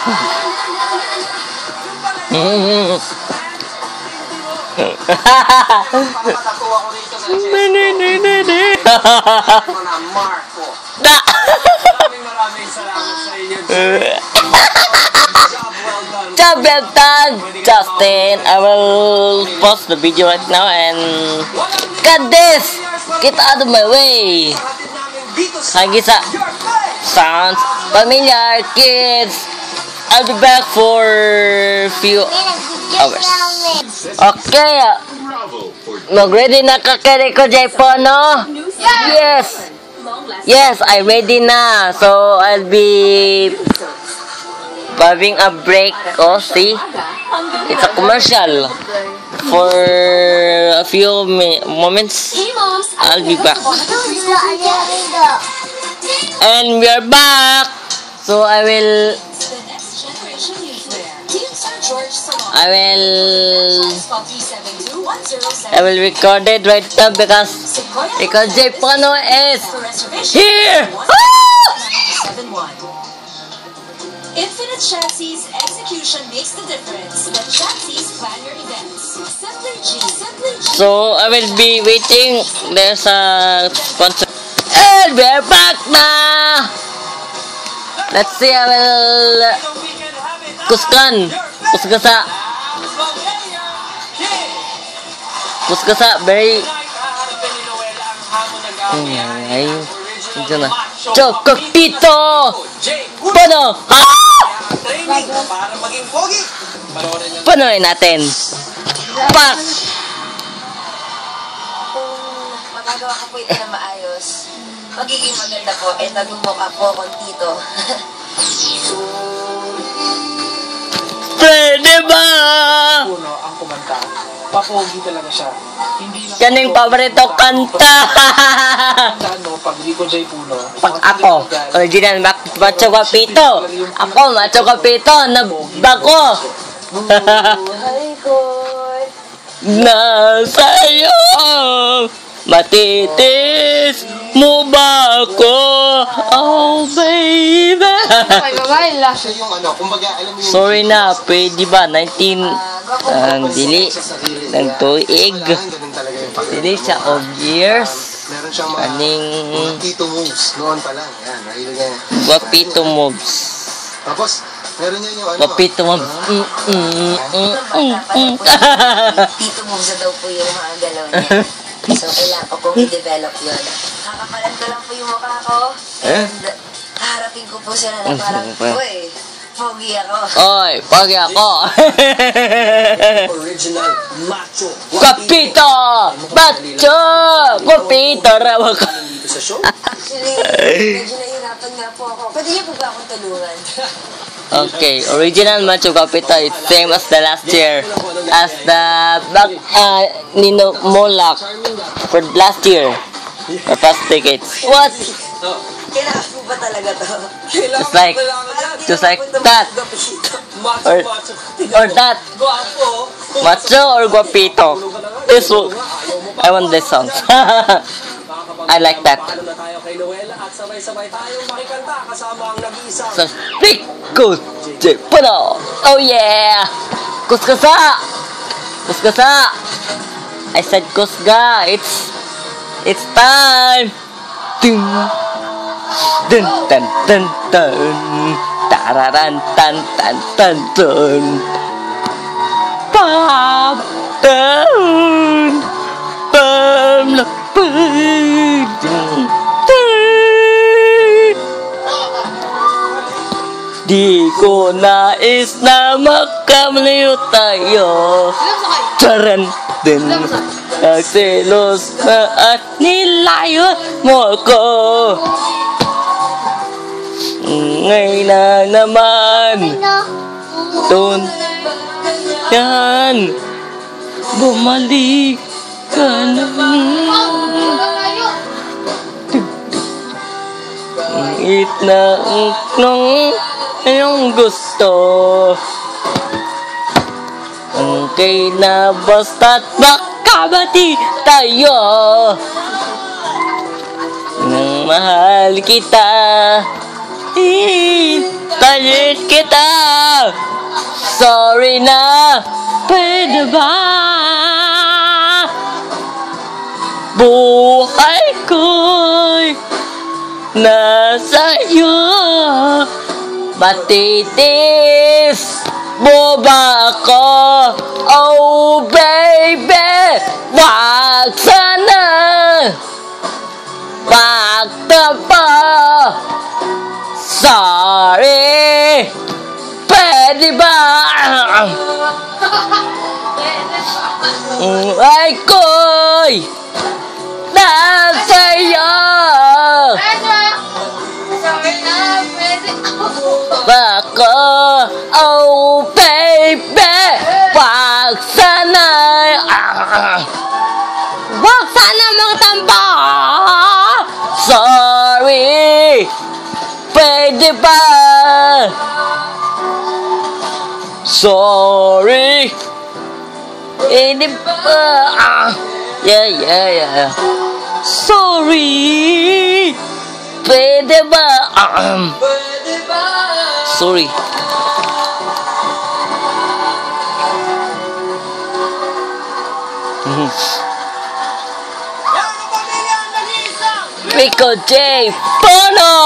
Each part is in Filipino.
Maraming salamat sa inyo. Job well done, Justin. I will pause the video right now and cut this. Get out of my way. Hagisa sounds familiar, kids. I'll be back for few hours. Okay. Mag-ready na ka kay ko, Jaypo, no? Yes. Yes, I'm ready na. So, I'll be having a break. Oh, see? It's a commercial. For a few moments, I'll be back. And we are back. So, I will record it right now because Jaypono is here. Infinite Chassis execution makes the difference. Let Chassis plan your events. Simply G. So I will be waiting. There's a sponsor. And we're back now. Let's see. I will Kuskasa very Chocopito Pano Panoy natin Pak Kung magagawa ko po ito na maayos, magiging maganda po at nagmumukha po akong tito. Pwede ba? Puno ang kumanta. Papogi talaga siya. Hindi lang Kaning paborito kanta. ano, pag Rico J. Puno. Pag ako, original Macho Guapito. Ako, Macho Guapito, nabako. Buhay ko'y Nasa iyo, matitis mo ba ako? Oh, baby. Siya yung ano, kumbaga, alam mo yung... Sorry na, pwede ba? 19, ang dili, ng tuig. Dili siya of years. Meron siyang mga Aning Tito moves noon pa lang. Yan, mahilig niya. Guapito moves. Tapos, meron niya yung ano. Guapito moves. tito moves na daw po yung mga galaw niya. So, kailangan ko pong i-develop yun. Kakapalan ko lang po yung mukha ko. And, haharapin ko po sila na parang, uy, pogi ako. Oy, pogi ako. Original macho. Guapito! Macho! Guapito raw ako. Dito sa show. Actually, medyo nahihirapan nga po ako. Pwede niyo po ba akong tulungan? Okay, original Macho Guapito is same as the last year. As the back Nino Molak for last year. The first tickets. What? Kailangan po ba talaga to? Just like that. Or that. Macho or Guapito. This one. I want this song. I like that. So, Rico Jaypono. Oh yeah. Kuskasa. Kuskasa. I said kusga. It's time. Dun dun dun dun dun. Tararan tan tan tan dun. Pam dun. Pam la pum. Di ko nais na makamaliw tayo. Charan din. Nagselos na at nilayo mo ko. Ngayon na naman. Doon. Yan. Bumalik ka na. It na nung iyong gusto. Ang na basta't makabati tayo. Nang mahal kita. Tayin kita. Sorry na. Pwede ba? Buhay ko'y nasa iyo. Matitis mo ba ako? Oh baby, wag sana magtampo. Sorry, pwede ba? Ay ko'y nasa iyo. Bako, oh baby, wag sana magtampo. Sorry, pwede ba? Sorry, pwede ba? Yeah. Sorry, pwede ba? Sorry. Rico J. Bono!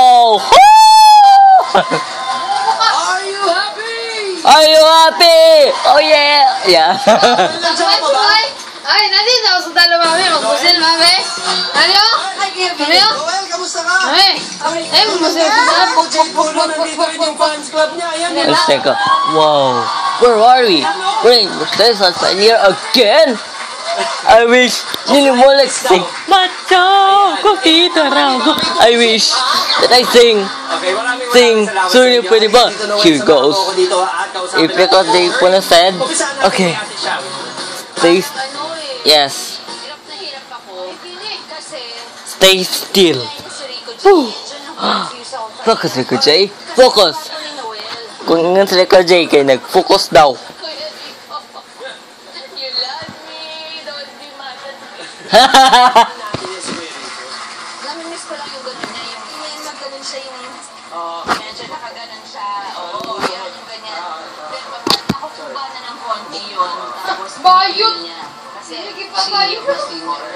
Are you happy? Are you happy? Oh yeah! Yeah. Ay, nandito ako sa talo, mami. Magpusil, mami. Ano? Ano? Joel, kamusta ka? Mami. Ay, magpusil ko sa pok. Yung fans club niya. Ayan yan. Let's take a... Wow. Where are we? Wait, there's us here again. I wish Ninimolek sing. Macho, kukita raw. I wish that I sing. Sing. Sorry, pwede ba? Here goes. If because they wanna said. Okay. Please. Yes. Hirap na hirap ako. Kasi, Stay still. Focus, Rico J. Focus. Kung nga si Rico J, kayo nag-focus daw. you love me, don't be mad at me. Namimiss ko lang yung ganun niya. Yung magganun siya yung medyo nakaganon siya. Oo, yan, yung ganyan. Pero pag nakukuba na ng konti yun, tapos bayot niya. Kasi she was senior.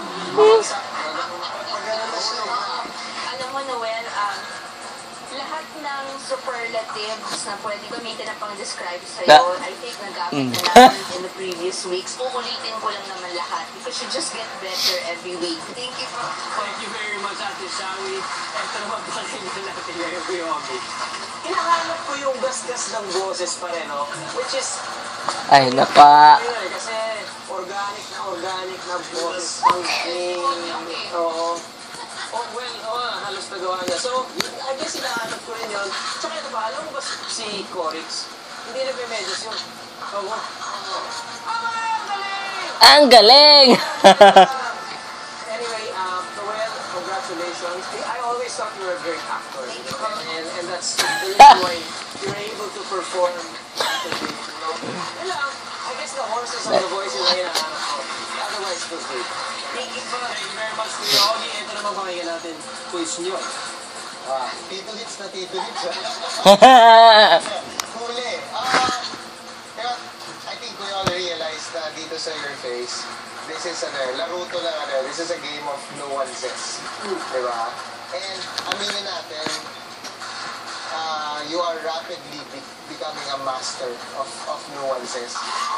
Alam mo, Noel, lahat ng superlatives na pwede gamitin na pang-describe sa'yo, I think nagamit na natin in the previous weeks. Uulitin ko lang naman lahat because you just get better every week. Thank you for... Thank you very much, Ate Shawi. Ito naman pa rin na natin ngayon, Kuya Obi. Hinahanap ko yung gasgas ng boses pa rin, no? Which is, Ay, naka... kasi organic na boses. Oo. Oh, well, halos nagawa niya. So, I guess hinahanap ko rin yun. Tsaka ito ba, alam mo ba si Corix? Hindi nagme-medyas yun. Oo. Ang galing! Anyway, Noel, congratulations. I always thought you were a great actor. And that's the reason why you're able to perform actively, you know? And I guess the horses and the voices na hinahanap ko. Otherwise, it was great. Thank you very much, Kuya Ogi. Ito naman pakinggan natin, quiz nyo. Tito Hits na Tito Hits. Huli. Kaya, I think we all realized na dito sa your face, this is laro to lang this is a game of nuances. Diba? And aminin natin, you are rapidly becoming a master of nuances.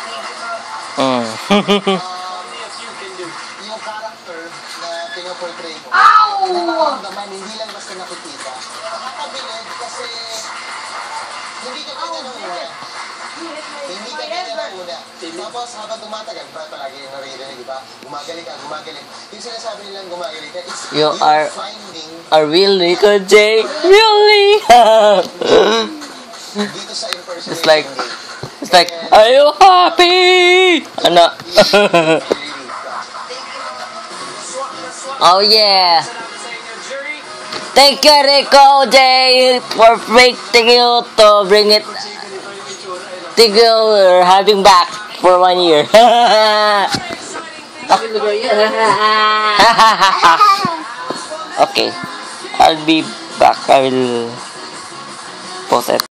Yung character na pinaportray mo, naman hindi lang basta nakikita. Nakakabilib kasi hindi ka ganyan ang una. Hindi ka ganyan ang una. Tapos habang tumatagal, ba palagi yung naririnig, di ba? Gumagaling ka, gumagaling. Yung sinasabi nilang gumagaling ka, it's You are finding a real Rico J. Really? dito sa impersonation It's like, are you happy? Ano? Oh yeah. Thank you, Rico J, for breaking you to bring it. Thank you for having back for 1 year. Okay, I'll be back. I will Poset.